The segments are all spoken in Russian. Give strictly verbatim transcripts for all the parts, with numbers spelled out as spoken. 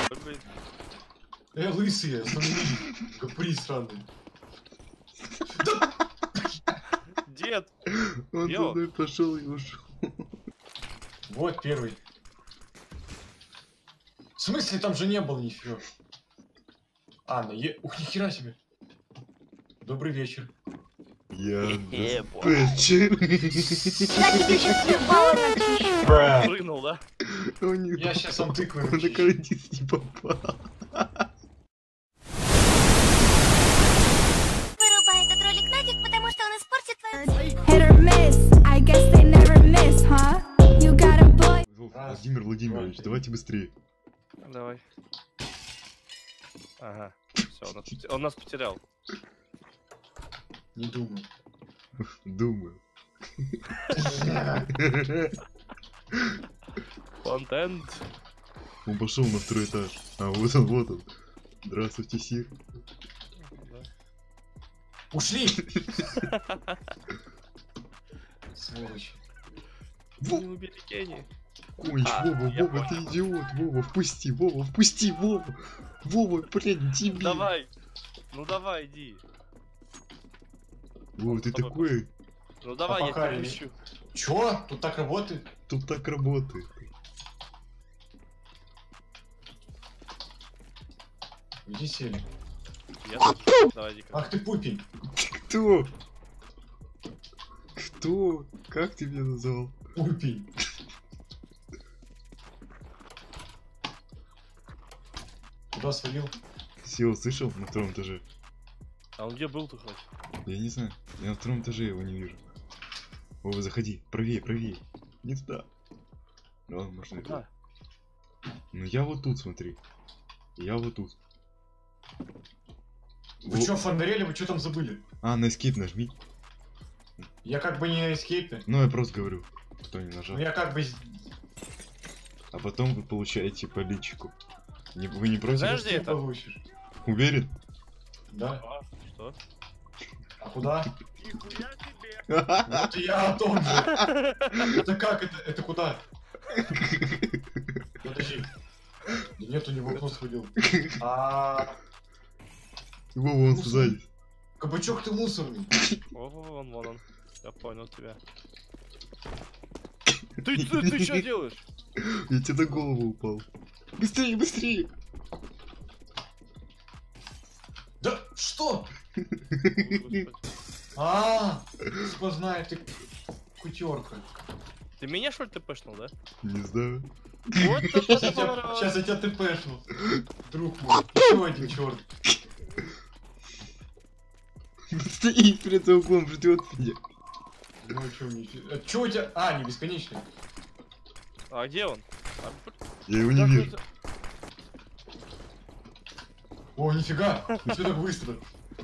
Эй, лысый, остановись. Гапри сраный. Дед! Он за мной пошел и ушел. Вот первый. В смысле, там же не было нифига. А, на е... Ух, нихера себе. Добрый вечер. Я Прыгнул, да? Я сейчас вам тыквы. Он на карантин не попал. Вырубай этот ролик нафиг, потому что он испортит твою... Hit or miss, I guess they never miss, huh? You got a boy. Владимир Владимирович, давайте быстрее. Давай. Ага. Все, он, нас потер- он нас потерял. Не думаю. Думаю. Контент. Он пошел на второй этаж. А вот он, вот он. Здравствуйте, Сир. Ушли! Сволочь. Во, Не убери Кенни. конч, А, Вова, я Вова, ты понял. идиот, Вова, впусти, Вова, впусти, Вова. Вова, блин, тебе. Давай. Ну давай, иди. Вова, ты такой, Ну давай, я пока тебя не- пущу. Чё? Тут так работает? тут так работает. Иди сели. Я тоже. Давай, иди. Ах ты пупень. Кто? Кто? Как ты меня назвал? Пупень. Куда свалил? Сел, слышал? На втором этаже. А он где был-то хоть? Я не знаю. Я на втором этаже его не вижу. Вова, заходи. Правее, правее. Не туда. Ну ладно, можно и туда. Ну я вот тут, смотри. Я вот тут. Вы Во- чё, фонарели? Вы чё там забыли? А, на эскейп нажми. Я как бы не эскейпе. Ну я просто говорю, кто не нажал. Ну я как бы... с- А потом вы получаете по личику. Не, вы не против? Знаешь, где ты это? получишь. Уверен? Да? А, что? А куда? Вот и я о том же. Это как? Это, это куда? Подожди. Да нет, у него вопрос ходил. А... Вова, он Ну, сзади. Кабачок ты мусорный. О, вон, вон он. Я понял тебя. Ты, ты, ты что делаешь? Я тебе на голову упал. Быстрее, быстрее! Да что? Господи. А, познай ты кутерка. Ты меня что ли тпшнул, да? Не знаю. Вот это Сейчас я тебя, поворот. сейчас я тебя тпшну. Друг мой. Еще один черт. Стоит перед углом, ждет меня. Ну что мне? А, чё у тебя? А, не бесконечный. А где он? А, Я его не как вижу. это- О, нифига. Ну что так быстро?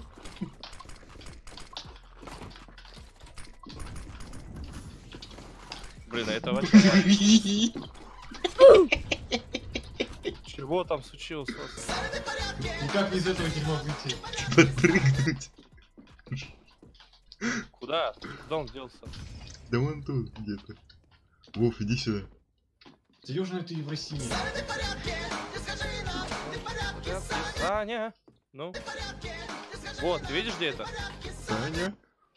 Блин, а это вообще... Чего там случилось? Никак не из этого дерьма выйти. Подпрыгнуть. Куда? Куда он делся? Да вон тут где-то. Вов, иди сюда. Серьезно, ты и в России. Саня! Ну? Вот, ты видишь, где это? Саня.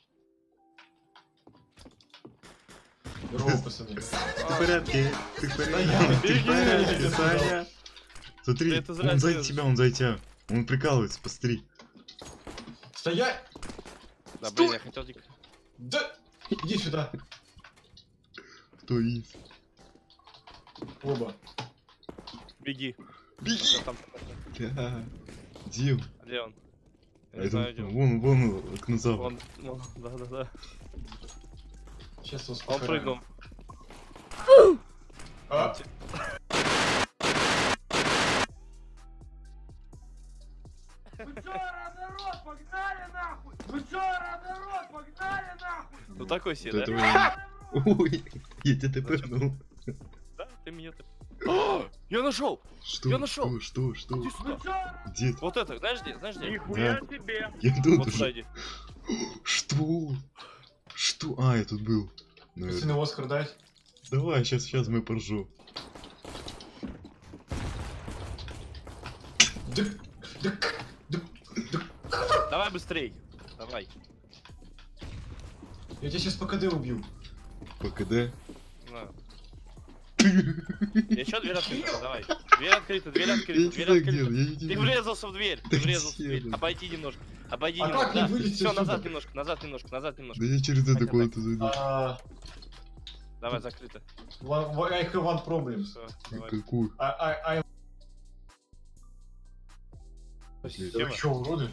Здорово, пацаны. Ты в порядке? Ты в Да я, порядке? Ты в беги, порядке, я сказал. Саня? Смотри, Да это зря он за делаешь. тебя, он за тебя. Он прикалывается, посмотри. Стоять! Да, Стой! блин, я хотел... дик- Да! Иди сюда. Кто есть? Оба. Беги. Беги! Да, там... Да. Где он? Где он? Я А не это знаю, где он. вон, вон, окно запад. Он... ну, да-да-да. Сейчас вас Он покараю. прыгнул. А? Вы чё, народ, погнали нахуй! Вы чё, народ, погнали нахуй! Ну такой себе, Вот да? это он. Ой, я тебя тпнул. Да, ты меня ты... О, я нашел! Что? Я нашел. Что? Что? Что? Иди сюда. Вы чё, Где ты? Вот это, знаешь где? Знаешь где? нихуя Да. себе! Я тут Вот сюда уже. иди. Что? Что? А, я тут был. Пацаны, Наверное. Оскар дать? Давай, сейчас, сейчас мы поржем. Да, да, да, да. Давай быстрей. Давай. Я тебя сейчас по КД убью. По КД. На. Еще дверь открыта, давай. Дверь открыта, дверь Я открыта, не дверь знаю, где открыта. он, я не Ты вижу. врезался в дверь, ты Да врезался в где дверь. он? Обойди немножко, обойди А немножко. как не Да. вылезти Все, отсюда? назад немножко, назад немножко, назад немножко. Да я через эту Так, комнату зайду. А, Давай, закрыто. one- one- I have one problem. Все, давай. Какую? I, I, I... Да Сева. вы чё, уроды?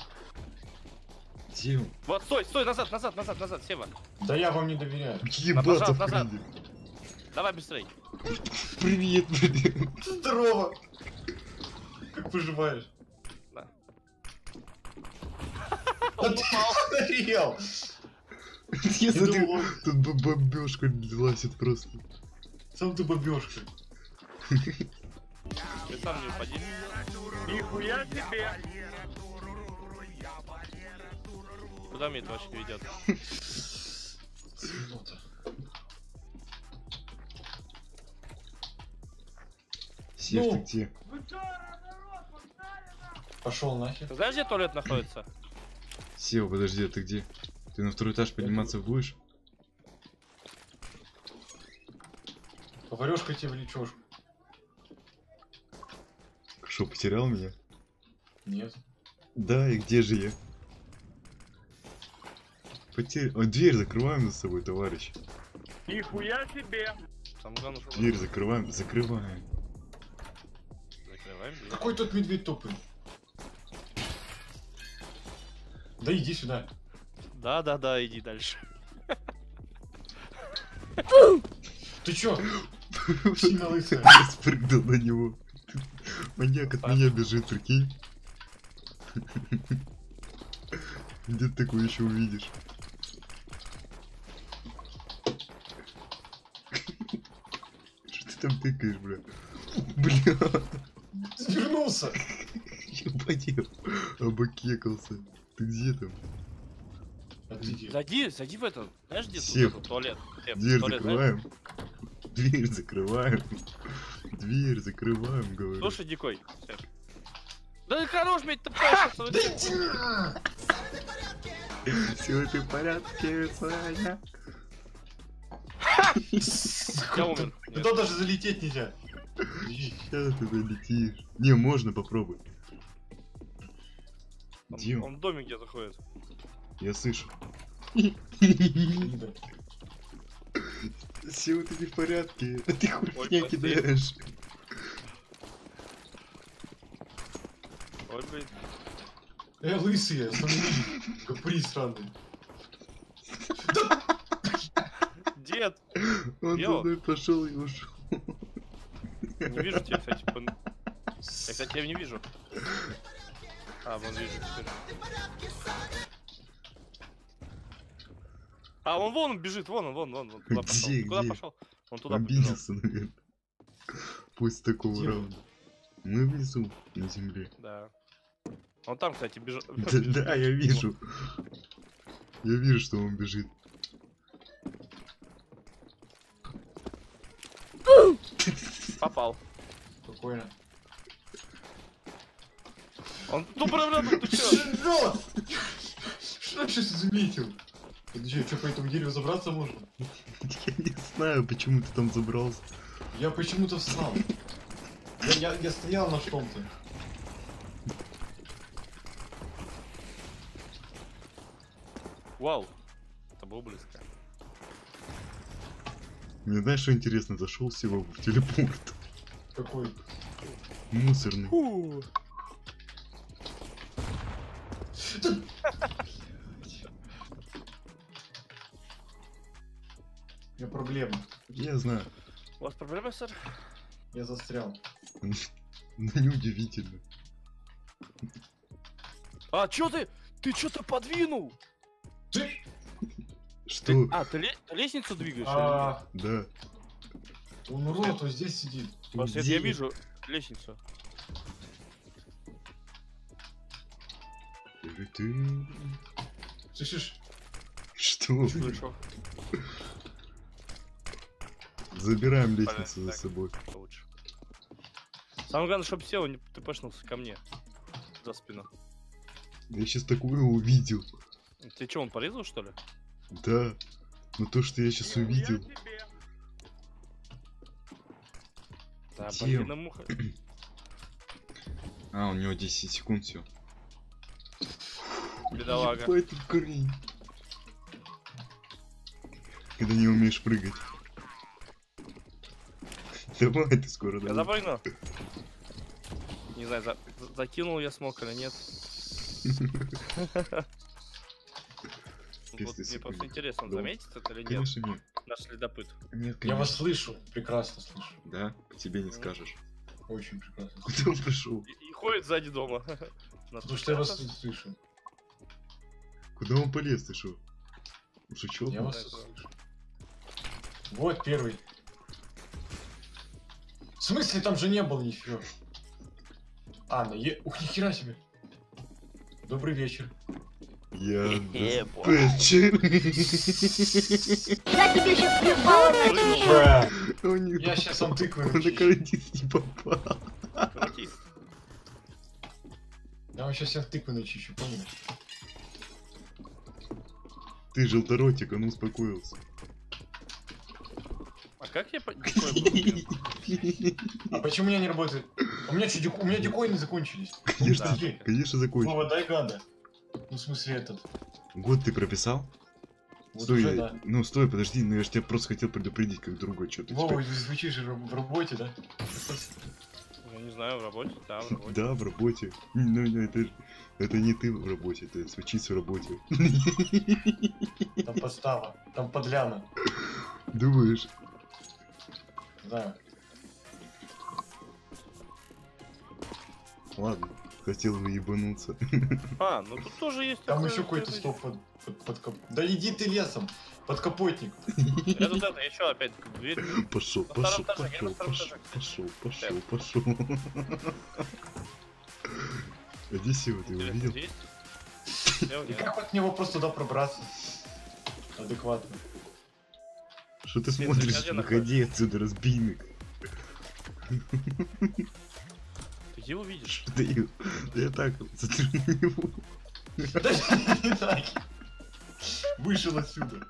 Где он? Вот, стой, стой, назад, назад, назад, назад, Сева. Да я вам не доверяю. Ебаться в назад. крылья. Давай быстрей. Привет, привет. Здорово! Как поживаешь? Да. Да Он ты упал. охуел! Я смотрю, думал, тут б- бомбёжка лазит просто. Сам ты бабёшка. Ты сам не упади. Нихуя себе! Куда мне это вообще ведет? Свинота. Сев, Ну. ты где? Вы чё, народ, погнали нахуй! Пошел нахер. Ты знаешь, где туалет находится? Сев, подожди, а ты где? Ты на второй этаж подниматься будешь? Поварёшка тебе влечешь. Что, потерял меня? Нет. Да, и где же я? Потерял. О, дверь закрываем за собой, товарищ. Нихуя себе! Самое главное, что... Дверь закрываем, закрываем. Закрываем дверь. Какой тут медведь тупый? Да иди сюда. Да, да, да, иди дальше. Ты чё? Сильно лысая. Я спрыгнул на него. Маньяк от меня бежит, прикинь. Где ты такое еще увидишь? Что ты там тыкаешь, бля? Бля, Свернулся. я потел, обокекался. Ты где там? А ты где? Зайди, зайди в этот. Знаешь, где Сев. тут этот туалет? Сев, Дверь туалет, знаешь? закрываем. Дверь закрываем. Дверь закрываем, говорю. Слушай, Дикой. Сев. Да хорош, блядь, ты пашешь. Да иди на! Все, ты в порядке, Саня? Я умер. Туда даже залететь нельзя. Сейчас ты долетишь. Не, можно попробуй. Он, Дим, он в доме где заходит. я слышу. Гнида. Сил, ты не в порядке. А ты хуйня спасибо. кидаешь. Ой, блин. Я лысый, я сам не вижу. Каприз сраный. Дед, Он за Йо. мной пошел и ушел. не вижу тебя, кстати. пон- Я, кстати, тебя не вижу. А, вон вижу теперь. А, он вон бежит, вон он, вон, вон, вон. Куда пошел? Где, Куда где? пошел? Он туда побежал. Обиделся, наверное. После такого Где он? раунда. Мы внизу, на земле. Да. Он там, кстати, бежал. Да, да, я вижу. Я вижу, что он бежит. Попал. Спокойно. Он тупо рядом, ты чё? Что? Что я сейчас заметил? Подожди, что, по этому дереву забраться можно? Я не знаю, почему ты там забрался. Я почему-то встал. Я, я, я стоял на что-то. Вау. Это было близко. Мне знаешь, что интересно? Зашел всего в телепорт. Какой? Мусорный. Фу. Да- У меня проблема. Я знаю. У вас проблемы, сэр? Я застрял. Ну, неудивительно. А, чё ты? Ты что-то подвинул? Ты? Что? А, ты, ле- ты лестницу двигаешь? А, Да. он урод, вот здесь сидит. или нет? Просто Где я вижу лестницу. Ты... Слышишь? Что? Слышу. Забираем лестницу за Так. собой. Лучше. Самое главное, чтобы Сева не тпшнулся ко мне. За спину. Я сейчас такое увидел. Ты что, он порезал, что ли? Да. Но то, что я сейчас увидел. Да, Где блин, муха. А, у него десять секунд все. Бедолага. Ебать, тут корень. Когда не умеешь прыгать. Давай, ты скоро Я давай. запрыгну. Не знаю, за... закинул я смог или нет. Вот мне просто интересно, он Да. заметит это или нет? Конечно нет. Наш следопыт. Нет, Я конечно. вас слышу, прекрасно слышу. Да? По тебе не скажешь. Очень прекрасно. Куда он пришел? И, и ходит сзади дома. Нас Потому что я вас сейчас- слышу. Куда он полез, ты шо? Шучу? Я вас да, слышу. Вот первый. В смысле, там же не было ничего. А, на е... Ух, нихера себе. Добрый вечер. Я... Ебать. Пэтчер. Я тебе сейчас въебала Прыгнул. Бра. Он не- Я сейчас вам тыквы Он на начищу. карантин не попал. Крутись. Я вам сейчас всех тыквы начищу, понял? Ты желторотик, он успокоился. А как я по- дикой был, блин? А почему у меня не работает? У меня что, дико- у меня дикоины закончились. Конечно, Подожди. конечно закончил. Вова, дай гада. Ну, в смысле этот. Год ты прописал? Вот Стой, уже, я- да. ну стой, подожди, ну я же тебя просто хотел предупредить как друга, что ты Вова, теперь- звучишь же в работе, да? Я не знаю, в работе, да, в работе. Да, в работе. Ну, ну, это, ж- это не ты в работе, это случится в работе. Там подстава, там подляна. Думаешь? Да. Ладно, хотел бы ебануться. А, ну тут тоже есть... Там такое еще какой-то следующее. стоп под, под, под кап- Да иди ты лесом, под капотник. Я тут это, еще опять в дверь. Пошел, На пошел, втором этаже, я пошел, на втором пошел, этаже. пошел, пошел, пошел. А где Сева, ты его Интересно, видел? здесь? Я И нет. как от него просто туда пробраться? Адекватно. Что ты Свет, смотришь? где Выходи отсюда, разбийник. Ты его видишь? Да я, да я так смотрю на него. Да не так. Вышел отсюда.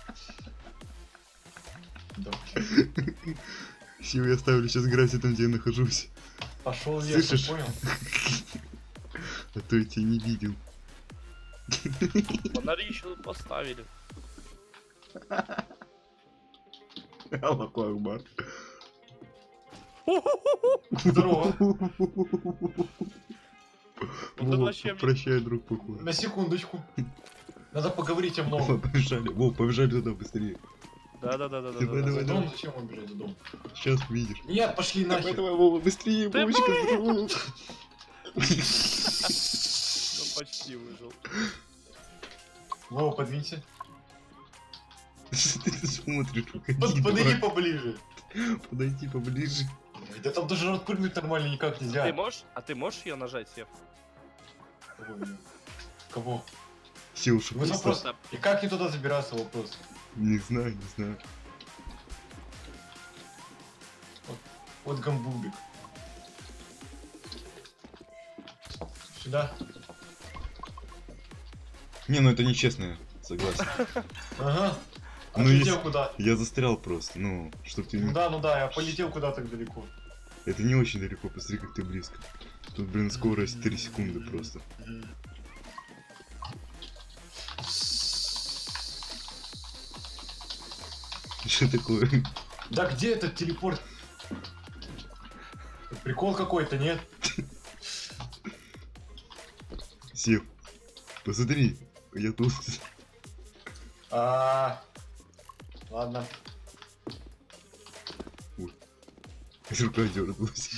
Да. Сева, я ставлю сейчас график там, где я нахожусь. Пошел лесом, Слышишь? понял? А то я тебя не видел. Фонари еще тут поставили. Аллаху Акбар. Здорово. это Вова, вообще мне- прощай, друг, походу. На секундочку. Надо поговорить о Вова, многом. побежали. Вов, побежали туда быстрее. Да-да-да-да-да. Давай, За давай, дом? давай. Зачем вам бежать за дом? Сейчас увидишь. Нет, пошли Давай, нахер. давай, Вова, быстрее, Ты Вовочка, здорово. Ну почти выжил. Вова, подвинься. Ты смотришь, уходи. Под- Подойди дурак. поближе. Подойди поближе. Ой, да там даже отпрыгнуть нормально никак нельзя. Ты можешь? А ты можешь ее нажать, Сев? Кого? блин? Кого? Силуша, Вот просто... вопрос. И как не туда забираться, вопрос. Не знаю, не знаю. Вот гамбубик. Сюда. Не, ну это нечестно, согласен. Ага. Ну, Отлетел если- куда? Я застрял просто, ну, чтоб ты... Ну не- да, ну да, я полетел куда так далеко. Это не очень далеко, посмотри, как ты близко. Тут, блин, скорость три секунды просто. Что такое? Да где этот телепорт? Прикол какой-то, нет? Сев, посмотри, я тут. А, ладно. Рука дернулась.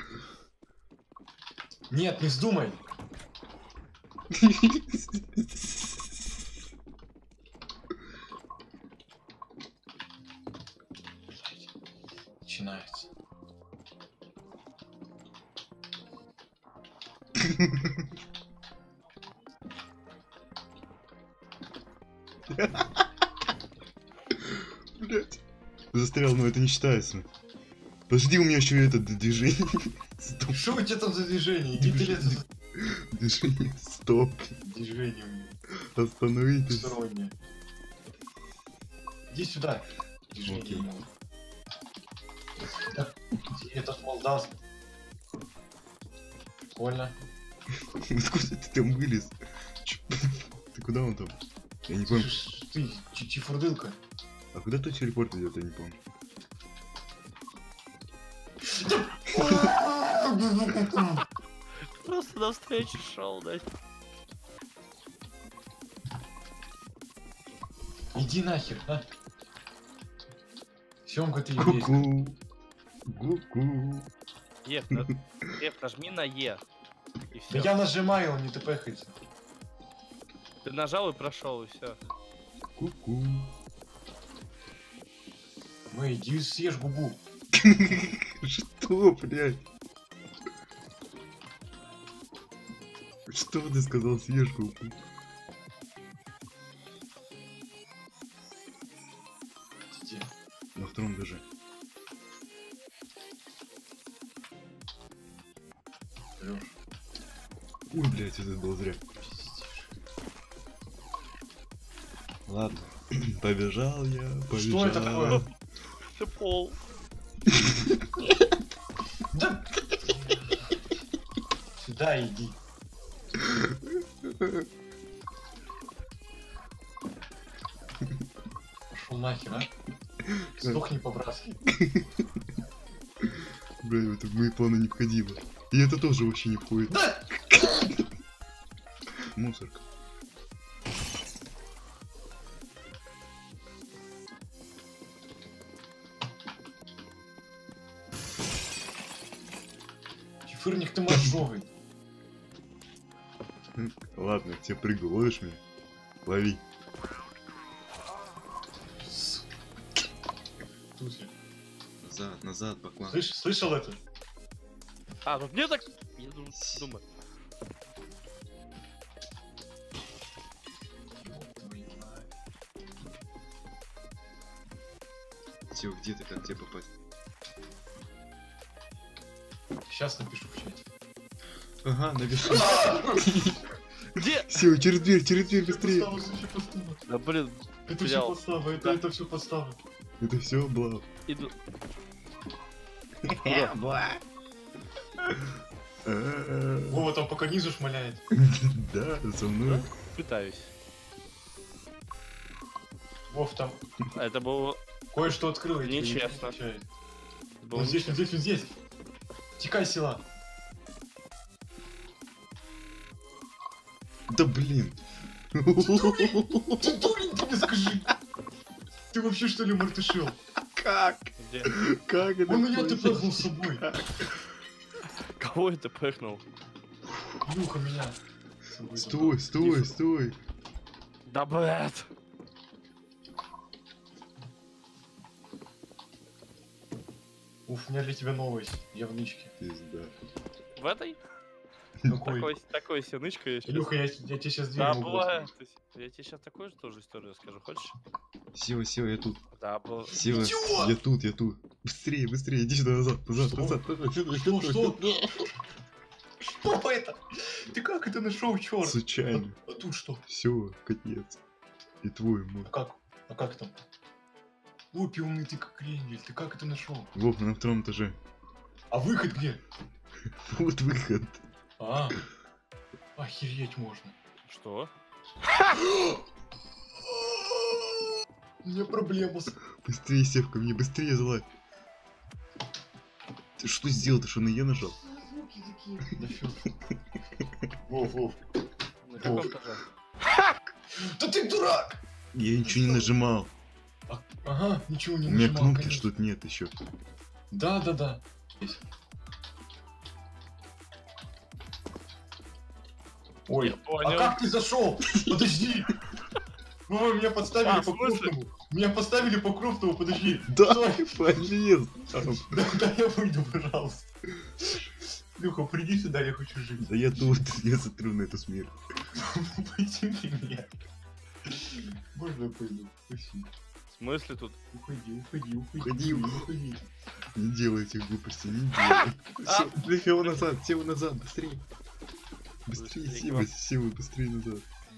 Нет, не вздумай. Начинается. Блять. Застрял, но это не считается. Подожди, у меня еще это д- движение. Стоп. Что у тебя там за движение? Иди ты лес. Движение. Стоп. Движение у меня. Остановитесь. Стороннее. Иди сюда. Движение. Окей. у него. Да, этот молдавский. Прикольно. Откуда ты там вылез? Чё? Ты куда он там? Я не помню. Ты, ты чифурдылка. А куда тот телепорт идет, я не помню. Просто навстречу шел, да. Иди нахер, а? Семка, ты есть. Ку-ку. Ку-ку. Еф, на- Еф, нажми на Е. И Да все. я нажимаю, он не тпхается. Ты нажал и прошел, и все. Ку-ку. Мы иди съешь губу. Что, блядь? Что ты сказал, съешь губу? Иди. На втором этаже. Лёш, Ой, блядь, это было зря. пиздишь. Ладно. Побежал я, побежал. Что это такое? Ты пол. Да. Сюда иди. Пошел нахер, а? Сдохни по-братски. Бля, это в мои планы не входило. И это тоже вообще не входит. Да! Мусорка. Чифырник ты моржовый. Ладно, я тебе прыгаю, ловишь меня? Лови. Тут я. Назад, назад, баклан. Слышь, слышал это? А, ну мне так... Я думаю, думаю. Тё, где ты, как тебе попасть? Сейчас напишу в чате. Ага, напиши. Где? Все, через дверь, через дверь, быстрее. Подстава, слушай, подстава. Да блин, Это все Взял. подстава, это, Да. это все подстава. Это все блав. иду. Вова там пока низу шмаляет. Да, за мной. Пытаюсь. Вов там А это было... кое-что открыл. я тебе не Нечестно. отвечаю. было Вот здесь, вот здесь, вот здесь. Текай, села. Да блин. Ты дурень, ты мне скажи. Ты вообще что ли мартышил? Как? Где? Как это? Он меня ты случилось? пыхнул с собой. Кого это пыхнул? Илюха меня. с собой Стой, стой, стой. Да блядь. забрал. Уф, у меня для тебя новость. Я в нычке. Пизда. В этой? Какой? Такой, такой синычка я щас. Илюха, я, я тебе сейчас дверь Да могу блядь. открыть. Я тебе сейчас такую же тоже историю расскажу, хочешь? Сева, Сева, я тут. Да, был. Сева, Идиот! я тут, я тут. Быстрее, быстрее, иди сюда назад, назад, Что? назад, назад, сюда, Что, сюда, что? сюда. Что это? Ты как это нашел, черт? Случайно. А тут что? Все, конец. И твой мой. А как? А как там? Опиумный ты как крендель, ты как это нашел? Вов, на втором этаже. А выход где? Вот выход. А, охереть можно. Что? У меня проблема с... Быстрее, Сев, ко мне, быстрее залазь. Ты что сделал? Ты что, на Е нажал? Да фу. Вов, Вов. На каком этаже? Да ты дурак! Я ничего не нажимал. А- ага, ничего не У меня нажимал, кнопки конечно. что-то нет еще. Да, да, да. Здесь. Ой, Я а понял. как ты зашел? Подожди! Ой, меня подставили А, по в смысле? крупному. Меня поставили по крупному, подожди. Да, Стой. полез. Да, да, я выйду, пожалуйста. Люха, приди сюда, я хочу жить. Да я тут, я смотрю на эту смерть. Пойди меня. Можно я пойду? Спасибо. смысле тут? Уходи, уходи, уходи. Уходи, уходи. Не делай этих глупостей, не делай. Всё, Блин, его назад, Сева назад, быстрее. Быстрее, Быстрее, Сева, Иван. Сева, быстрее назад.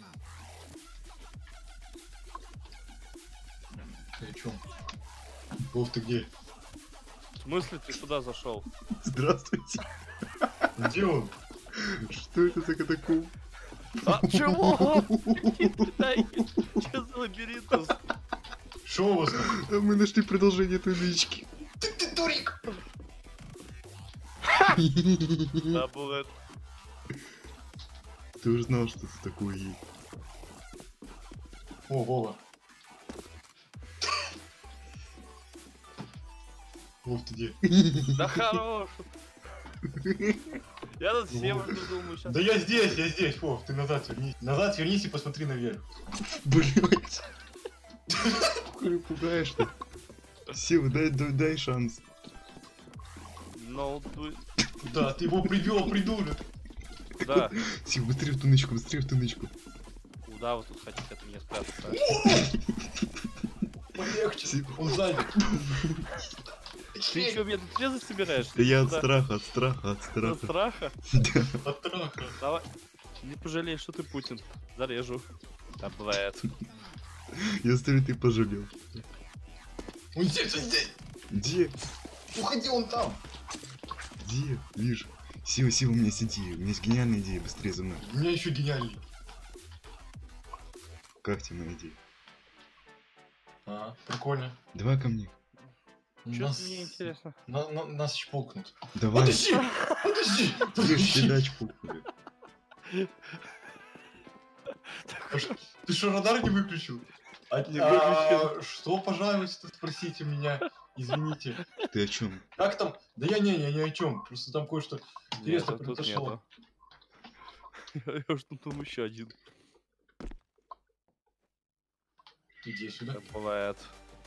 Ты о чем? Вов, ты где? В смысле ты сюда зашел? Здравствуйте. Где он? Что это за катакомб? А чего? Что за лабиринт? Шо у вас там? А мы нашли продолжение той нычки. Ты, ты дурик! Да, бывает. Ты уже знал, что это такое есть. О, Вова. Вов, ты где? Да хорош. Я тут всем уже думаю сейчас. Да я здесь, я здесь, Вов, ты назад вернись. Назад вернись и посмотри наверх. Блять. Хуй пугаешь-то. Сева, дай, дай, дай шанс. Ну, ты- Да, ты его привел, придурок. да. Сева, быстрее в ту нычку, быстрее в ту нычку. Куда вы тут хотите от меня спрятаться? Полегче, Типа. он сзади. Ты что, меня тут резать собираешься? Да я от Куда? страха, от страха, от От страха. страха? От траха. Давай. Не пожалеешь, что ты Путин. Зарежу. Да, бывает. Я смотрю, ты пожалел. Он здесь, он здесь. Где? Уходи, он там. Где? Вижу. Сева, Сева, у меня есть идея. У меня есть гениальная идея. Быстрее за мной. У меня еще гениальный. Как тебе моя идея? А, прикольно. Давай ко мне. Чё Нас, мне интересно? на- на- нас чпокнут. Давай. Подожди, подожди, Видишь, подожди. передач пукнули. А ш- Ты что, радар не выключил? А, Не а, что, пожалуйста, спросите меня. Извините. Ты о чем? Как там? Да я не, я ни о чем. Просто там кое-что интересно Нет, тут произошло. нету. Я что там еще один. Иди сюда. Да, бывает.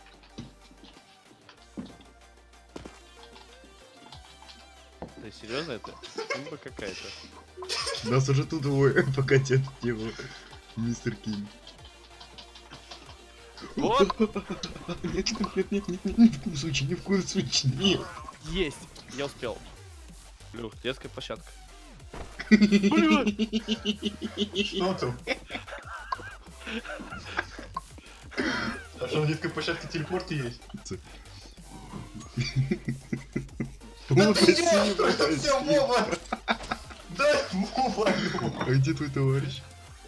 Ты серьезно это? Симба какая-то. Нас уже тут двое, пока нет его. Мистер Ким. Вот! Нет, нет, нет, нет, нет, ни в коем случае, ни в коем случае, нет. Есть! Я успел. Люх, детская площадка. Блин! Что там? А что, на детской площадке телепорты есть? О, ты спасибо, идёшь? Всё, спасибо. Вова! Дай Вова! А где твой товарищ?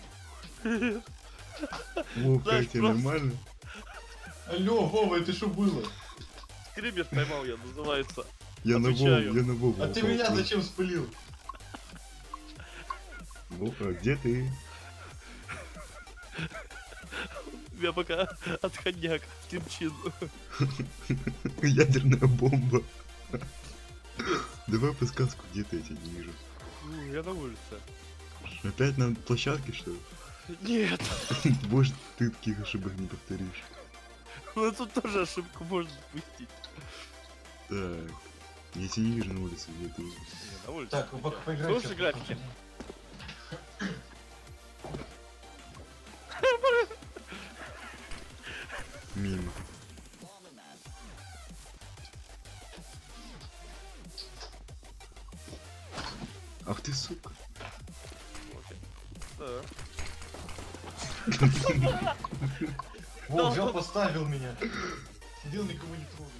Вов, Знаешь, как тебе, просто- нормально? Алло, Вова, это что было? Скример поймал я, называется. Я на Вову, Отвечаю. я на Вову. А ты упал. меня зачем спылил? Вова, а где ты? Я пока отходняк, Тимчин. Ядерная бомба. Давай подсказку, где ты, я тебя не вижу. Ну, я на улице. Опять на площадке, что ли? Нет, Боже, ты таких ошибок не повторишь. ну тут тоже ошибку можно допустить. Так, я тебя не вижу на улице, где ты. Не, на улице. Так, вы пока поиграйте. Слушай графики. Мимо. Ах ты, сука. Да. Вов, взял, поставил меня. Сидел, никого не трогал.